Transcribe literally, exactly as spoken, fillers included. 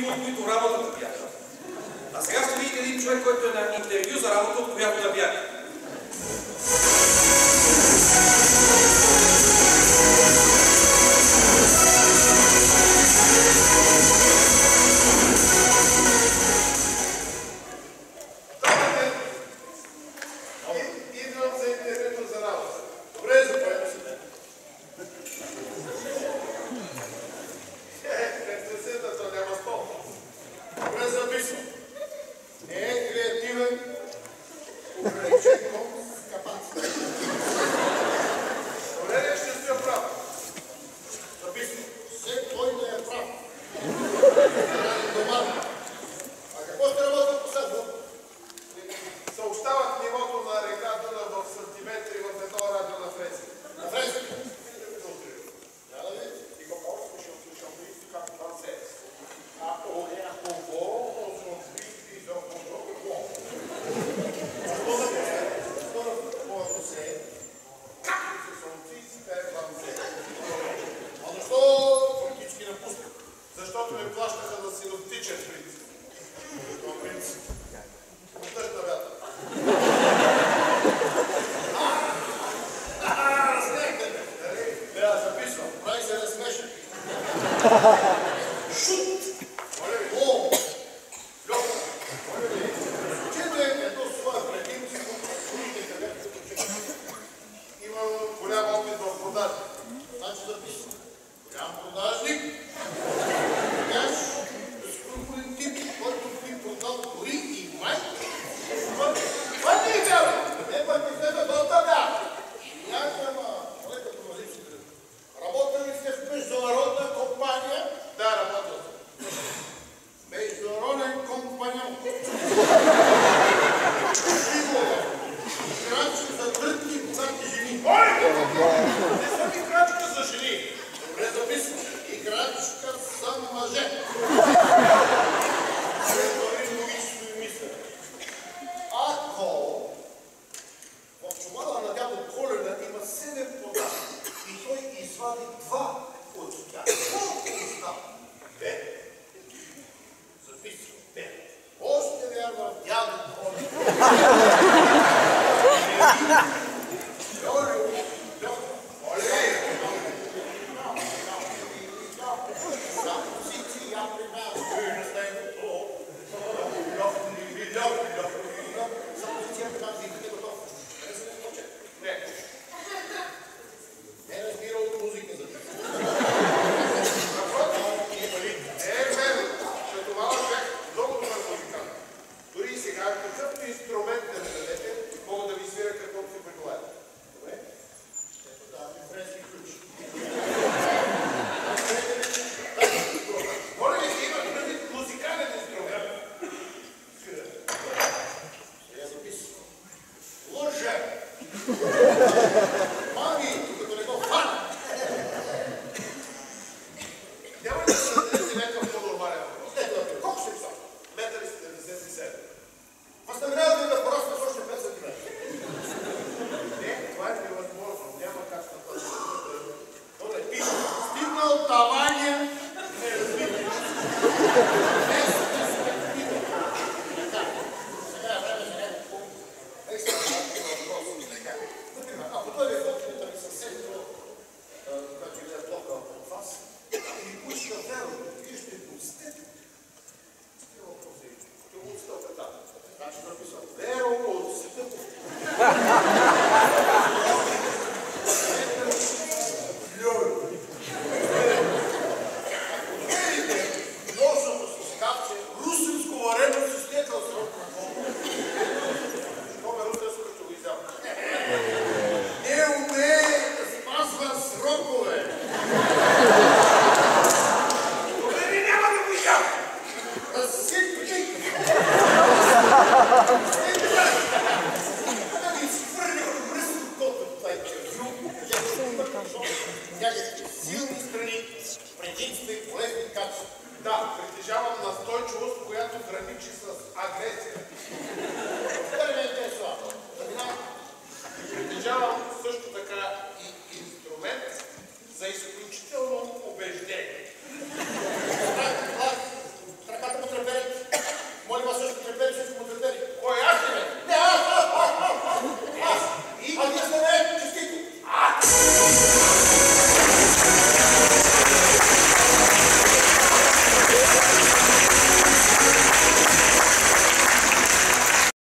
фирми, от които работата бяга. А сега ще видите един човек, който е на интервю за работа, от която да бяга. Идвам за интервюто за работа. Добре, запоем се. Е, как се седна, то няма стол. Добре записвам. Не е креативен, ограничен конкурс с капацитет. Добре ли ще сте прав? Записвам. Все кой да е прав. Дома. А какво сте работил последно? Съобщавах нивото на река Дунав в сантиметри в едно радио на фрези. На фрези? Ja, da vet vi går bort på kjøpet i kampen fra seks. Og jeg er på vår, og så vi så på vår. Så da er det står på å se както се съответства в сeks. А защо политически напускат? Защото ме плащаха на синоптичен принцип. Това принцип. Отдъжда вятър. Да, записвам. Прави се разсмешен. Шут! О! Льоха! Чете едно свое предимство, чуете където като че. Има голям опит в продажа. Значи записвам. Голям продажник. Наш безкруполен тип, който би продал дори и майка. Това не е цяло! Не пък не следа дълта бях. Някаква човек като мазичите. Работили сте в международна компания? Да, работил съм. Международен компаньон. Крачка за трътки и богати жени. Ой! Не съм и крачка за жени. Добре записвам. И крачка за мъже. Предварим логично и мислене. Ако в чувала на дядо Коледа има седем плода и той извади два от тях, колко остава? Пет. Записвам. Пет. Още вярва в дядо Коледа. Льолю, оле! За позиция примерно. Не сте готов. За позиция примерно. Не. Не разбира от музика за това. Не е мен, като малък бях много добър музикант. Дори и сега, какъвто инструмент да ми дадете, мога да ви свира каквото си предлагате. Добре? Ето да, ми френски ключ. Моля ли си имате предвид музикален инструмент? Свира. Сега записвам. Лъжа! Мами, като не го фана! Няма ли да се дадете някакъв по-нормален въпрос? Ето, колко ще писам? Метър и седемдесет и седем. Възнамерявате да порасне с още пет сантиметра. Не, това е невъзможно. Няма как на този въпрос. Добре, пише. Стигнал тавания, не разбити. Не спективно. Така, сега е време за някакво екстра въпрос. Например, ако дойде доктор ми съвсем до когато е блока от вас и поиска веро, вие ще пустите. Стига въпроси. Ще го отстъпя там. Значи написвам. Веро отстъпя. Льоро. Ако доверите ножното с капче, русинско варено с стекал срок на колко. Що ме русинско ще го изявам? Не умее да спазва срокове. Добре ли няма да го изявам? Разсипни! Да ви изхвърля от бръсто колко това е червю. Някакви силни страни, предимства и полезни качества. Да, притежавам настойчивост, която граничи с агресия